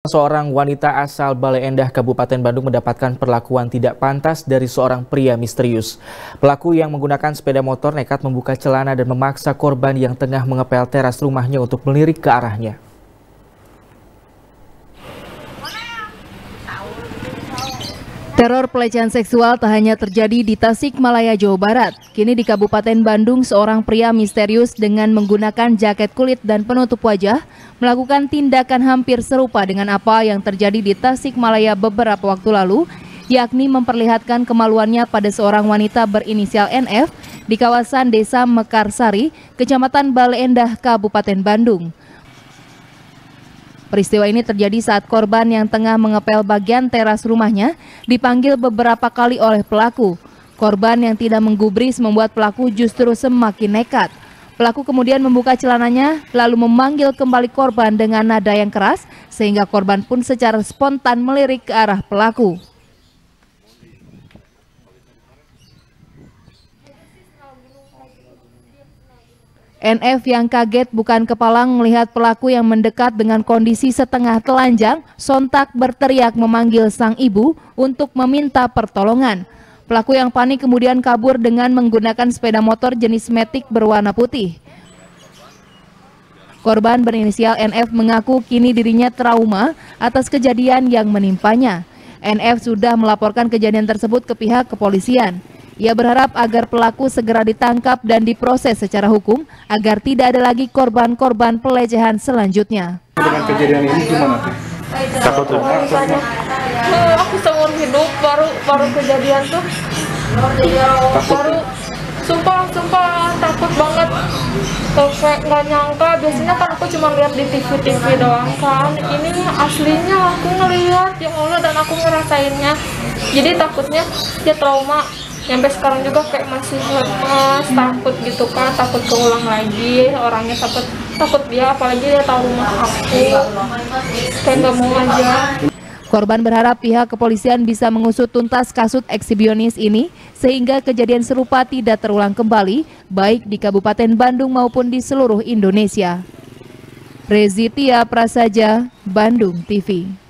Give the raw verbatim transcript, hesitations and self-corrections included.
Seorang wanita asal Bale Endah, Kabupaten Bandung mendapatkan perlakuan tidak pantas dari seorang pria misterius. Pelaku yang menggunakan sepeda motor nekat membuka celana dan memaksa korban yang tengah mengepel teras rumahnya untuk melirik ke arahnya. Teror pelecehan seksual tak hanya terjadi di Tasikmalaya, Jawa Barat. Kini di Kabupaten Bandung, seorang pria misterius dengan menggunakan jaket kulit dan penutup wajah melakukan tindakan hampir serupa dengan apa yang terjadi di Tasikmalaya beberapa waktu lalu, yakni memperlihatkan kemaluannya pada seorang wanita berinisial N F di kawasan Desa Mekarsari, Kecamatan Bale Endah, Kabupaten Bandung. Peristiwa ini terjadi saat korban yang tengah mengepel bagian teras rumahnya dipanggil beberapa kali oleh pelaku. Korban yang tidak menggubris membuat pelaku justru semakin nekat. Pelaku kemudian membuka celananya lalu memanggil kembali korban dengan nada yang keras sehingga korban pun secara spontan melirik ke arah pelaku. N F yang kaget bukan kepalang melihat pelaku yang mendekat dengan kondisi setengah telanjang, sontak berteriak memanggil sang ibu untuk meminta pertolongan. Pelaku yang panik kemudian kabur dengan menggunakan sepeda motor jenis Matic berwarna putih. Korban berinisial N F mengaku kini dirinya trauma atas kejadian yang menimpanya. N F sudah melaporkan kejadian tersebut ke pihak kepolisian. Ia berharap agar pelaku segera ditangkap dan diproses secara hukum agar tidak ada lagi korban-korban pelecehan selanjutnya. Dengan kejadian ini gimana tuh? Takut tuh? Aku seumur hidup baru baru kejadian tuh. Baru sumpah sumpah takut banget. Sampai nggak nyangka, biasanya kan aku cuma lihat di T V T V doang kan. Ini aslinya aku ngelihat ya Allah dan aku ngerasainnya. Jadi takutnya dia trauma. Sampai sekarang juga kayak masih lemas, takut gitu kan, takut keulang lagi, orangnya takut takut dia, apalagi dia tahu rumah aku, kayak nggak mau aja. Korban berharap pihak kepolisian bisa mengusut tuntas kasus ekshibionis ini sehingga kejadian serupa tidak terulang kembali, baik di Kabupaten Bandung maupun di seluruh Indonesia. Rezitia Prasaja, Bandung T V.